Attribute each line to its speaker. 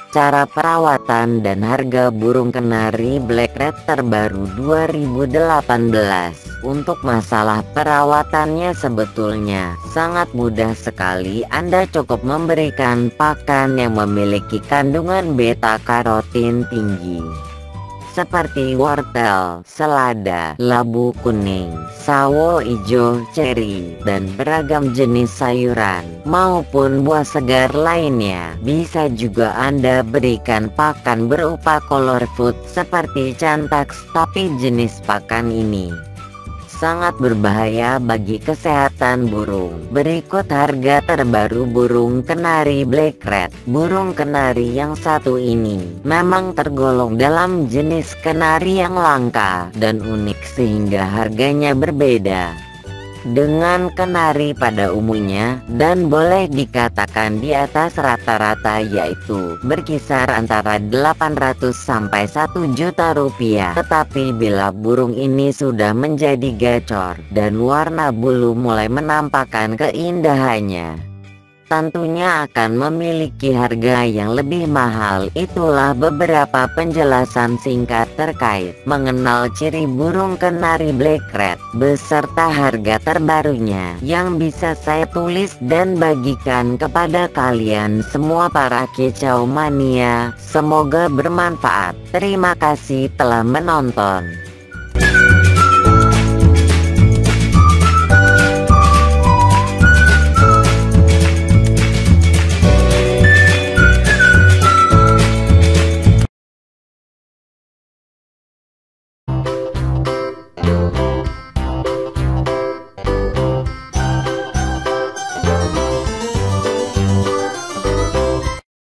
Speaker 1: cara perawatan dan harga burung kenari black red terbaru 2018. Untuk masalah perawatannya sebetulnya sangat mudah sekali. Anda cukup memberikan pakan yang memiliki kandungan beta karotin tinggi, seperti wortel, selada, labu kuning, sawo ijo, ceri, dan beragam jenis sayuran maupun buah segar lainnya. Bisa juga Anda berikan pakan berupa color food seperti Chantax, tapi jenis pakan ini sangat berbahaya bagi kesehatan burung. Berikut harga terbaru burung kenari black red. Burung kenari yang satu ini memang tergolong dalam jenis kenari yang langka dan unik sehingga harganya berbeda dengan kenari pada umumnya dan boleh dikatakan di atas rata-rata, yaitu berkisar antara 800 sampai 1 juta rupiah. Tetapi bila burung ini sudah menjadi gacor dan warna bulu mulai menampakkan keindahannya, tentunya akan memiliki harga yang lebih mahal. Itulah beberapa penjelasan singkat terkait mengenal ciri burung kenari black red beserta harga terbarunya yang bisa saya tulis dan bagikan kepada kalian semua para kicau mania. Semoga bermanfaat. Terima kasih telah menonton.